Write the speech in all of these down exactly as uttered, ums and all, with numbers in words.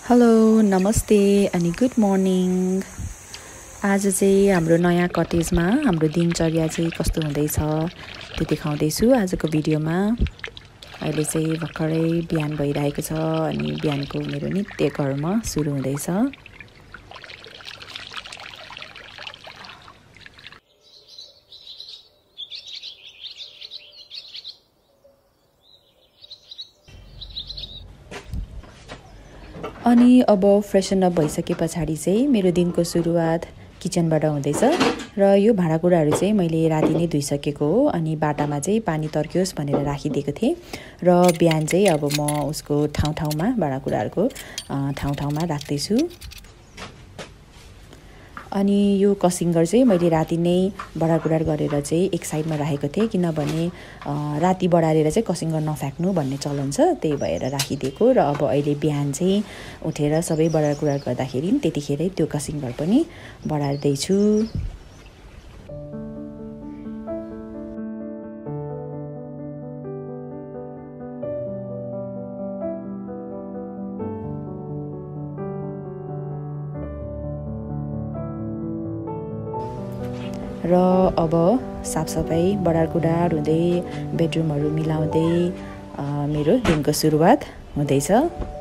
Hello नमस्ते अनि good morning. आज चाहिँ हाम्रो नयाँ कटेजमा हाम्रो दिनचर्या चाहिँ कस्तो हुँदैछ त्यो देखाउँदैछु आजको भिडियोमा। अहिले चाहिँ भर्खरै बिहान भइरहेको छ अनि बिहानको मेरो नित्य कर्म सुरु हुँदैछ। अनि अब फ्रेसन अप भइसके पछाडि चाहिँ मेरो दिनको सुरुवात किचनबाट हुँदैछ र यो भाँडाकुँडाहरू चाहिँ मैले राति नै धुइसकेको हो। अनि बाटामा चाहिँ पानी तर्कियोस् भनेर राखिदिएको थिएँ र बिहान चाहिँ अब म उसको ठाउँ ठाउँमा भाँडाकुँडाहरूको ठाउँ ठाउँमा राख्दैछु। अनि यो कसिङ्गर चाहिँ मैले राति नै बडारकुडार गरेर चाहिँ एक साइडमा राखेको थिएँ, किनभने राति बडारेर चाहिँ कसिङ्गर नफ्याँक्नु भन्ने चलन छ, त्यही भएर राखिदिएको। र अब अहिले बिहान चाहिँ उठेर सबै बडारकुडार गर्दाखेरि त्यतिखेरै त्यो कसिङ्गर पनि बडार्दैछु। र अब साफसफाइ बडारकुडार हुँदै बेडरुमहरू मिलाउँदै मेरो दिनको सुरुवात हुँदैछ।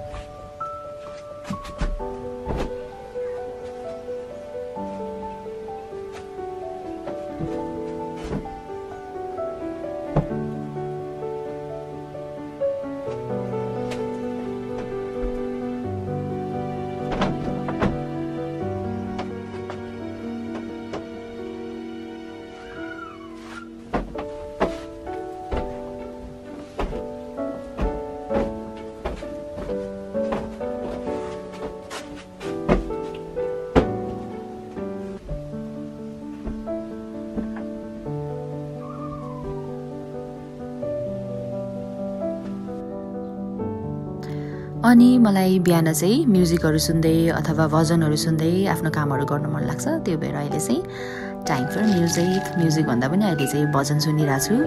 अनि मलाई बिहान चाहिँ म्युजिकहरू सुन्दै अथवा भजनहरू सुन्दै आफ्नो कामहरू गर्न मन लाग्छ, त्यो भएर अहिले चाहिँ टाइम फर म्युजिक म्युजिक भन्दा पनि अहिले चाहिँ भजन सुनिरहेको छु।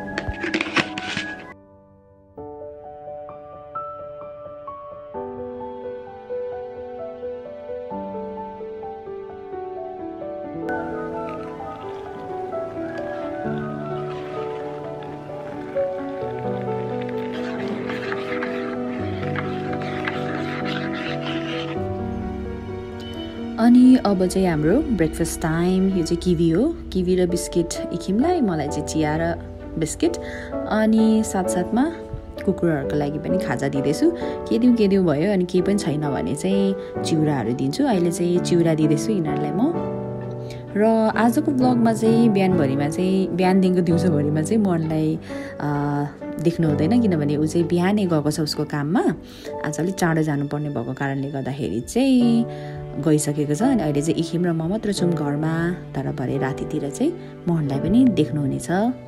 अनि अब चाहिँ हाम्रो ब्रेकफास्ट टाइम। यो चाहिँ किवी हो, किवी र बिस्किट इखिमलाई, मलाई चाहिँ चिया र बिस्किट। अनि साथसाथमा कुकुरहरूको लागि पनि खाजा दिँदैछु। के दिउँ के दिउँ भयो, अनि केही पनि छैन भने चाहिँ चिउराहरू दिन्छु। अहिले चाहिँ चिउरा दिँदैछु यिनीहरूलाई म। र आजको ब्लगमा चाहिँ बिहानभरिमा चाहिँ बिहानदेखिको दिउँसोभरिमा चाहिँ मनलाई देख्नु हुँदैन, किनभने ऊ चाहिँ बिहानै गएको छ उसको काममा। आज अलिक चाँडो जानुपर्ने भएको कारणले गर्दाखेरि चाहिँ गइसकेको छ। अनि अहिले चाहिँ इखिम र म मात्र छौँ घरमा, तर भरे रातितिर चाहिँ मोहनलाई पनि देख्नुहुनेछ।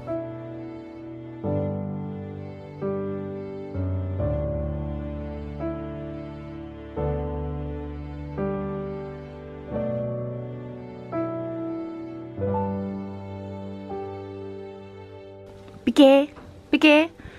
पिके पिके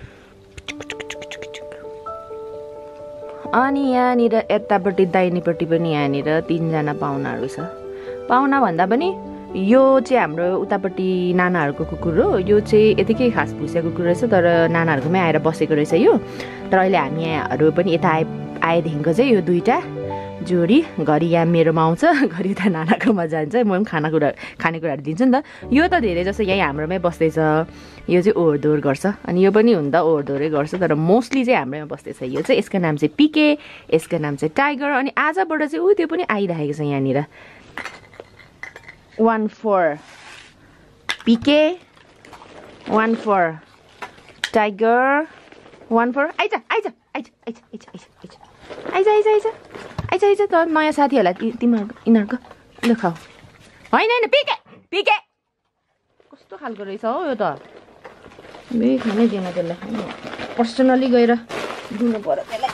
अनि यहाँनिर यतापट्टि दाहिनेपट्टि पनि यहाँनिर तिनजना पाहुनाहरू छ। पाहुना भन्दा पनि यो चाहिँ हाम्रो उतापट्टि नानाहरूको कुकुर हो। यो चाहिँ यतिकै खास भुसिया कुकुर रहेछ, तर नानाहरूकोमै आएर बसेको रहेछ यो। तर अहिले हामी यहाँहरू पनि यता आए आएदेखिको चाहिँ यो दुईवटा जोडी घरि यहाँ मेरोमा आउँछ, घरि उता नानाकोमा जान्छ। म पनि खानाकुरा खानेकुराहरू दिन्छु नि त। यो त धेरै जस्तो यहीँ हाम्रोमै बस्दैछ, यो चाहिँ ओहोर दोहोर गर्छ। अनि यो पनि हुन त ओहोर दोहोरै गर्छ, तर मोस्टली चाहिँ हाम्रोमा बस्दैछ। यो चाहिँ यसको नाम चाहिँ पिके, यसको नाम चाहिँ टाइगर। अनि आजबाट चाहिँ ऊ त्यो पनि आइरहेको छ यहाँनिर। One four PK, one four tiger, one four eyes eyes eyes eyes eyes eyes eyes eyes eyes eyes eyes आइज त नयाँ साथीहरूलाई तिमीहरूको यिनीहरूको ल खाऊ। होइन होइन पिके पिके कस्तो खालको रहेछ हो यो त। बे खानै दिएन त्यसलाई, पर्सनली गएर दिनु पर्यो त्यसलाई।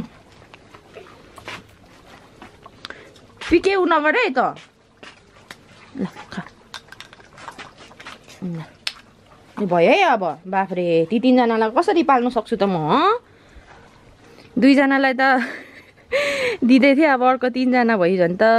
पिके उ नगर है त। ल खा भयो है। अब बाफ्रे ती तिनजनालाई कसरी पाल्नु सक्छु त म? दुईजनालाई त दिँदै थिएँ अब अर्को तिनजना भइरहन् त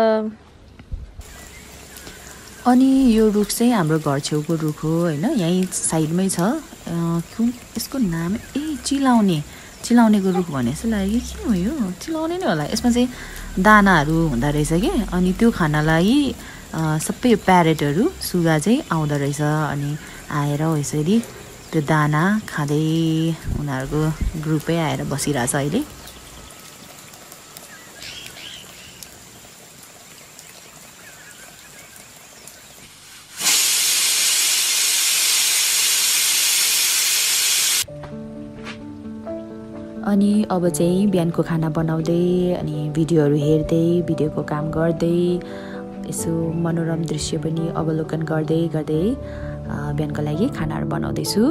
अनि यो रुख चाहिँ हाम्रो घर छेउको रुख हो हैन यही साइडमै छ कुन यसको नाम ए चिलाउने चिलाउनेको रुख भने जस्तो लाग्यो के हो यो चिलाउने नै होला यसमा चाहिँ दानाहरू हुँदा रहेछ के अनि त्यो खानालाई सबै प्यारेटहरू सुगा चाहिँ आउँदो रहेछ अनि आएर यसरी त्यो दाना खाँदै उनीहरूको ग्रुपै आएर बसिरहेछ अहिले अनि अब चाहिँ बिहानको खाना बनाउँदै अनि भिडियोहरू हेर्दै भिडियोको काम गर्दै यसो मनोरम दृश्य पनि अवलोकन गर्दै गर्दै बिहानको लागि खानाहरू बनाउँदैछु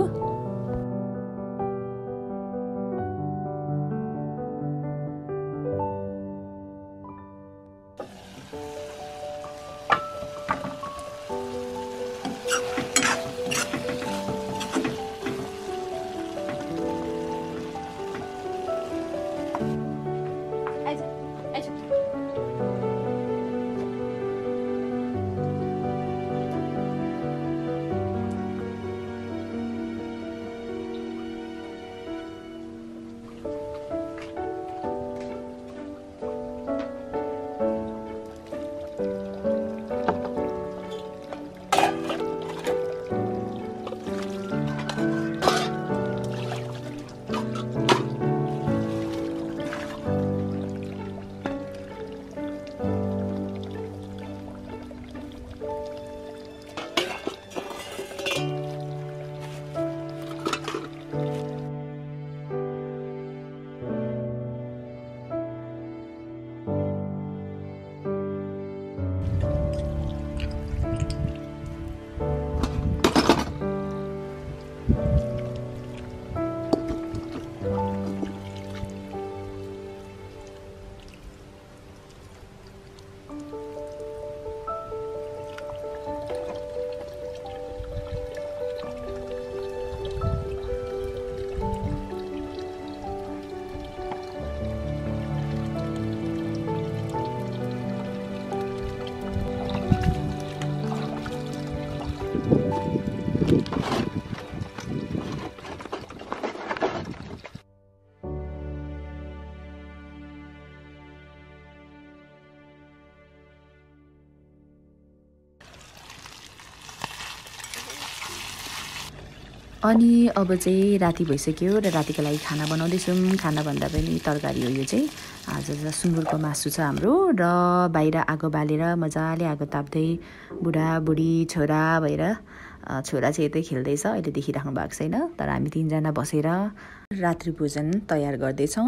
अनि अब चाहिँ राति भइसक्यो र रातिको लागि खाना बनाउँदैछौँ खाना भन्दा पनि तरकारी हो यो चाहिँ आज सुँगुरको मासु छ हाम्रो र बाहिर आगो बालेर मजाले आगो ताप्दै बुढाबुढी छोरा भएर छोरा चाहिँ यतै खेल्दैछ अहिले देखिराख्नु भएको छैन तर हामी तीनजना बसेर रात्रि भोजन तयार गर्दैछौँ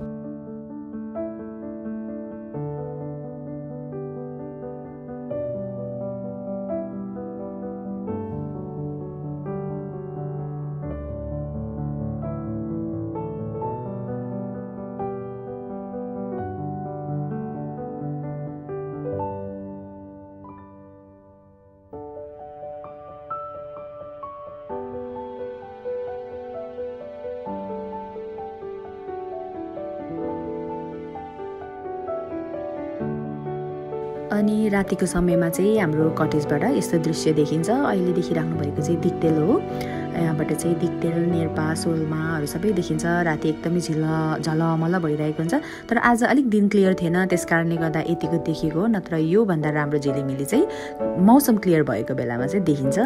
अनि रातिको समयमा चाहिँ हाम्रो कटेजबाट यस्तो दृश्य देखिन्छ अहिले देखिराख्नु भएको चाहिँ दिक्तेल हो यहाँबाट चाहिँ दिक्तेल नेर्पा सोलमाहरू सबै देखिन्छ राति एकदमै झिल झलमल भइरहेको हुन्छ तर आज अलिक दिन क्लियर थिएन त्यस कारणले गर्दा यतिको देखेको नत्र यो भन्दा राम्रो झिलिमिली चाहिँ मौसम क्लियर भएको बेलामा चाहिँ देखिन्छ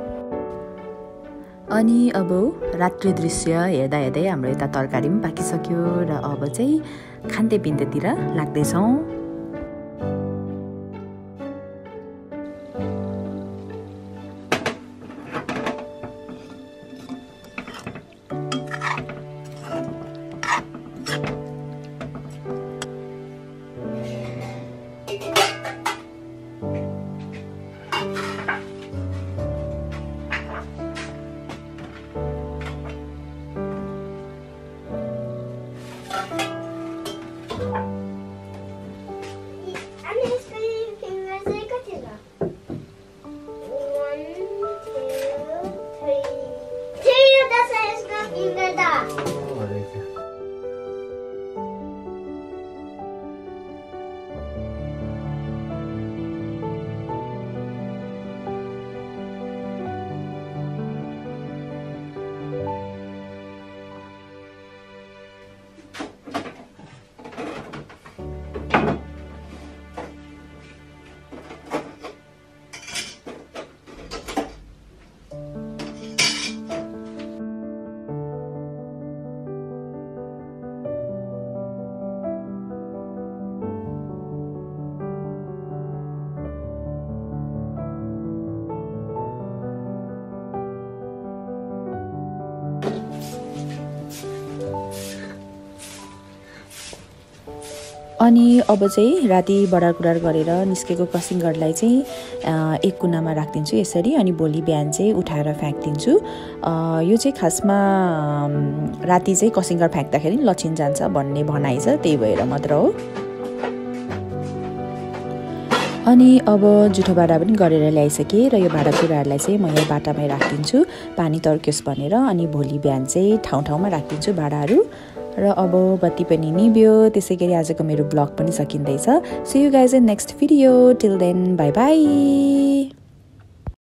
अनि अब रात्रि दृश्य हेर्दा हेर्दै हाम्रो यता तरकारी पनि पाकिसक्यो र अब चाहिँ खान्ते पिन्तेतिर लाग्दैछौँ अनि अब चाहिँ राति बडार कुडार गरेर निस्केको क्रसिङ गार्डलाई चाहिँ एक कुनामा राखिदिन्छु यसरी, अनि भोलि बिहान चाहिँ उठाएर फ्याँकिदिन्छु। यो चाहिँ खासमा राति चाहिँ क्रसिङ गार्ड फ्याँक्दाखेरि लक्षिन जान्छ भन्ने भनाइ छ, त्यही भएर मात्र हो। अनि अब जुठो भाँडा पनि गरेर ल्याइसकेँ र यो भाँडाकुँडाहरूलाई चाहिँ म यहाँ बाटामै राखिदिन्छु पानी तर्कियोस् भनेर। अनि भोलि बिहान चाहिँ ठाउँ ठाउँमा राखिदिन्छु भाँडाहरू। र अब बत्ती पनि निभ्यो, त्यसै गरी आजको मेरो ब्लग पनि सकिँदैछ। See you guys in next video, till then bye by.